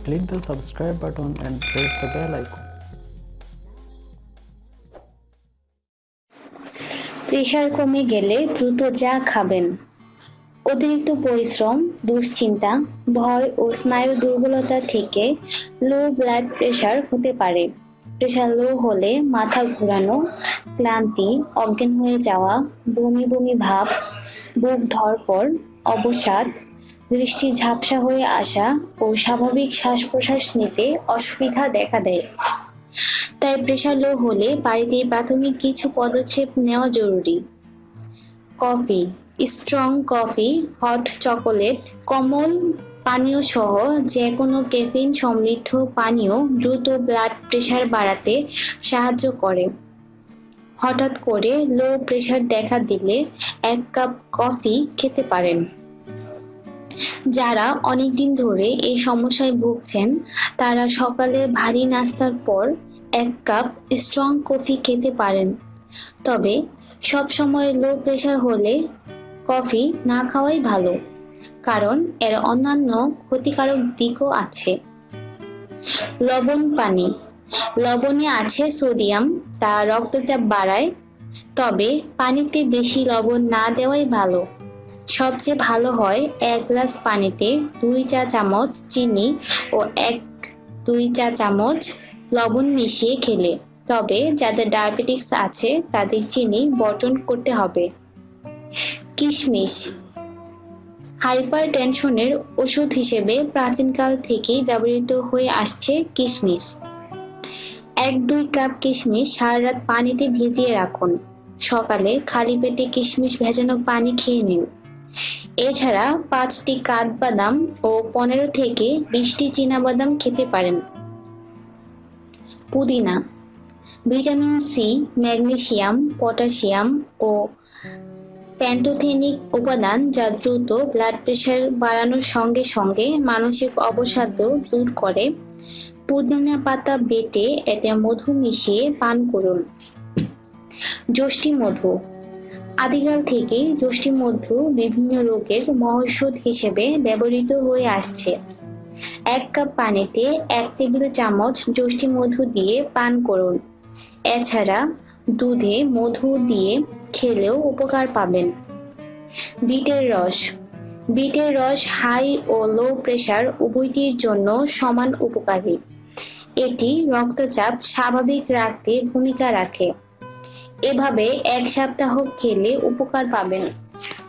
Click the subscribe button and press the bell icon. Pressure কমে গেলে দ্রুত যা খাবেন। অতিরিক্ত পরিশ্রম, দুশ্চিন্তা, ভয় ও স্নায়ু দুর্বলতা থেকে লো ব্লাড প্রেশার হতে পারে। প্রেশার লো হলে মাথা ঘোরানো, ক্লান্তি, অজ্ঞান হয়ে যাওয়া, বমি বমি ভাব, বুক ধড়ফড়, অবসাদ, দৃষ্টি ঝাপসা হয়ে আসা ও স্বাভাবিক শ্বাস প্রশ্বাস নিতে অসুবিধা দেখা দেয়। তাই প্রেশার লো হলে বাড়িতে প্রাথমিক কিছু পদক্ষেপ নেওয়া জরুরি। Coffee, strong coffee, hot chocolate, কোমল পানীয় সহ যে কোনো ক্যাফিন সমৃদ্ধ পানীয় দ্রুত ব্লাড প্রেশার বাড়াতে সাহায্য করে। হঠাৎ করে লো প্রেশার দেখা দিলে 1 কাপ কফি খেতে পারেন। যারা অনেকদিন ধরে এই সমস্যায় ভুগছেন তারা সকালে ভারী নাস্তার পর 1 কাপ স্ট্রং কফি খেতে পারেন। তবে সব সময় লো প্রেশার হলে কফি না খাওয়াই ভালো, কারণ এর অন্যান্য ক্ষতিকারক দিকও আছে। লবণ পানি, লবণে আছে সোডিয়াম, তা রক্তচাপ বাড়ায়। তবে পানিতে বেশি লবণ না দেওয়াই ভালো। সবচেয়ে ভালো হয় 1 গ্লাস পানিতে 2 চা চামচ চিনি ও 1-2 চা চামচ লবণ মিশিয়ে খেলে। তবে যাদের ডায়াবেটিস আছে তাদের চিনি বর্জন করতে হবে। কিশমিশ, হাইপার টেনশনের ওষুধ হিসেবে প্রাচীনকাল থেকেই ব্যবহৃত হয়ে আসছে কিশমিশ। 1-2 কাপ কিশমিশ সারা রাত পানিতে ভিজিয়ে রাখুন। সকালে খালি পেটে কিশমিশ ভেজানো পানি খেয়ে নিন। এছাড়া 5টি কাঠবাদাম ও 15 থেকে 20টি চীনাবাদাম খেতে পারেন। পুদিনা, ভিটামিন সি, ম্যাগনেসিয়াম, পটাশিয়াম ও প্যান্টোথেনিক উপাদান যা দ্রুত ব্লাড প্রেশার বাড়ানোর সঙ্গে সঙ্গে মানসিক অবসাদও দূর করে। পুদিনা পাতা বেটে এতে মধু মিশিয়ে পান করুন। যষ্টি মধু, আদিকাল থেকেই যষ্টি মধু বিভিন্ন রোগের মহৌষধ হিসেবে ব্যবহৃত হয়ে আসছে। 1 কাপ পানিতে 1 টেবিল চামচ যষ্টি মধু দিয়ে পান করুন। এছাড়া দুধে মধু দিয়ে খেলেও উপকার পাবেন। বিটের রস, বিটের রস হাই ও লো প্রেশার উভয়টির জন্য সমান উপকারী। এটি রক্তচাপ স্বাভাবিক রাখতে ভূমিকা রাখে। এভাবে 1 সপ্তাহ খেলে উপকার পাবেন।